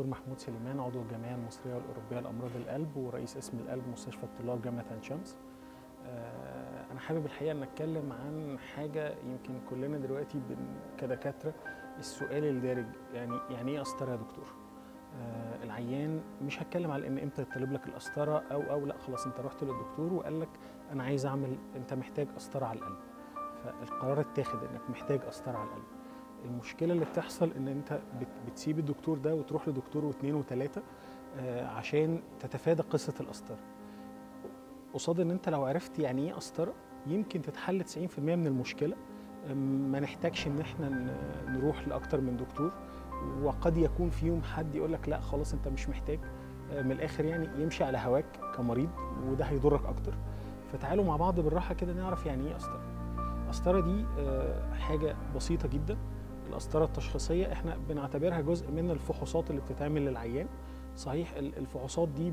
محمود سليمان، عضو الجمعية المصرية والأوروبية لأمراض القلب ورئيس قسم القلب مستشفى الطلاب جامعة عين شمس. أنا حابب الحقيقة أن أتكلم عن حاجة يمكن كلنا دلوقتي كدكاترة السؤال الدارج، يعني إيه قسطرة يا دكتور؟ العيان مش هتكلم على إن إمتى يطلب لك القسطرة أو لا، خلاص أنت رحت للدكتور وقال لك أنا عايز أعمل، أنت محتاج قسطرة على القلب، فالقرار اتاخد إنك محتاج قسطرة على القلب. المشكلة اللي بتحصل إن أنت بتسيب الدكتور ده وتروح لدكتور واثنين وثلاثة عشان تتفادى قصة القسطرة، قصاد إن أنت لو عرفت يعني إيه قسطرة يمكن تتحل 90% من المشكلة، ما نحتاجش إن إحنا نروح لأكتر من دكتور، وقد يكون فيهم حد يقول لك لا خلاص أنت مش محتاج، من الآخر يعني يمشي على هواك كمريض وده هيضرك أكتر. فتعالوا مع بعض بالراحة كده نعرف يعني إيه قسطرة. القسطرة دي حاجة بسيطة جدا. القسطرة التشخيصية احنا بنعتبرها جزء من الفحوصات اللي بتتعمل للعيان. صحيح الفحوصات دي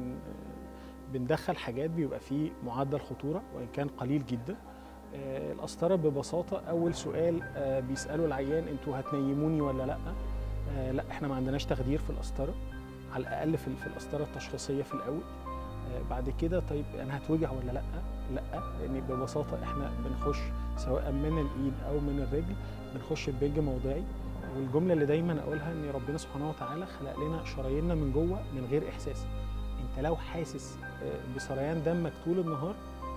بندخل حاجات بيبقى فيه معدل خطورة وإن كان قليل جدا. القسطرة ببساطة أول سؤال بيسألوا العيان أنتوا هتنيموني ولا لأ؟ لا، احنا ما عندناش تخدير في القسطرة، على الأقل في القسطرة التشخيصية في الأول. بعد كده طيب أنا هتوجع ولا لأ؟ لأ، لأن ببساطة احنا بنخش سواء من الإيد أو من الرجل بنخش ببنج موضعي، والجملة اللي دايما أقولها إن ربنا سبحانه وتعالى خلق لنا شراييننا من جوه من غير إحساس. أنت لو حاسس بسريان دمك طول النهار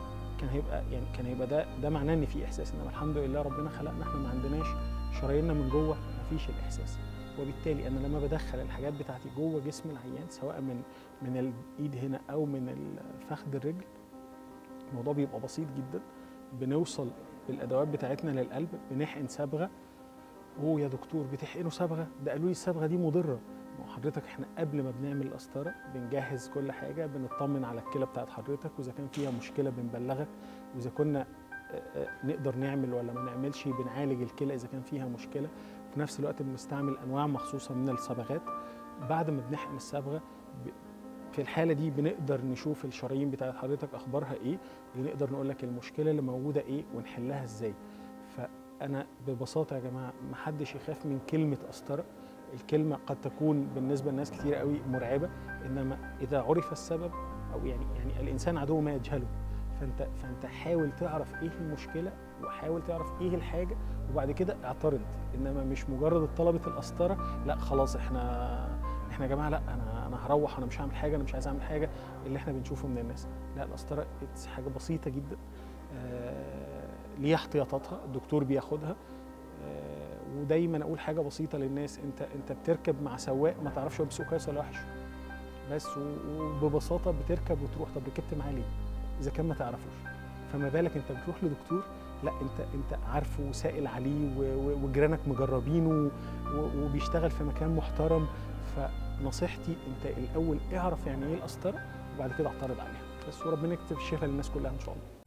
كان هيبقى ده معناه إن في إحساس، إنما الحمد لله ربنا خلقنا احنا ما عندناش شراييننا من جوه، مفيش الإحساس. وبالتالي أنا لما بدخل الحاجات بتاعتي جوه جسم العيان سواء من الإيد هنا أو من فخذ الرجل، الموضوع بيبقى بسيط جدا. بنوصل بالادوات بتاعتنا للقلب، بنحقن صبغه. اوه يا دكتور بتحقنوا صبغه؟ ده قالوا لي الصبغه دي مضره. ما هو حضرتك احنا قبل ما بنعمل القسطره بنجهز كل حاجه، بنطمن على الكلى بتاعت حضرتك، واذا كان فيها مشكله بنبلغك، واذا كنا نقدر نعمل ولا ما نعملش بنعالج الكلى اذا كان فيها مشكله. في نفس الوقت بنستعمل انواع مخصوصه من الصبغات. بعد ما بنحقن الصبغه في الحالة دي بنقدر نشوف الشرايين بتاعت حضرتك أخبارها إيه، ونقدر نقول لك المشكلة اللي موجودة إيه ونحلها إزاي. فأنا ببساطة يا جماعة محدش يخاف من كلمة قسطرة. الكلمة قد تكون بالنسبة لناس كتير قوي مرعبة، إنما إذا عرف السبب أو يعني الإنسان عدو ما يجهله. فأنت حاول تعرف إيه المشكلة وحاول تعرف إيه الحاجة وبعد كده اعترض، إنما مش مجرد طلبة القسطرة لا خلاص احنا يا جماعه لا انا هروح، انا مش هعمل حاجه، انا مش عايز اعمل حاجه اللي احنا بنشوفه من الناس. لا، القسطره حاجه بسيطه جدا، ليها احتياطاتها الدكتور بياخدها. ودايما اقول حاجه بسيطه للناس، انت بتركب مع سواق ما تعرفش هو بيسوق كويس ولا وحش، بس وببساطه بتركب وتروح. طب ركبت معاه ليه اذا كان ما تعرفوش؟ فما بالك انت بتروح لدكتور لا انت عارفه وسائل عليه وجيرانك مجربينه وبيشتغل في مكان محترم. فنصيحتي انت الاول اعرف يعني ايه القسطره وبعد كده اعترض عليها بس، وربنا يكتب الشفاء للناس كلها ان شاء الله.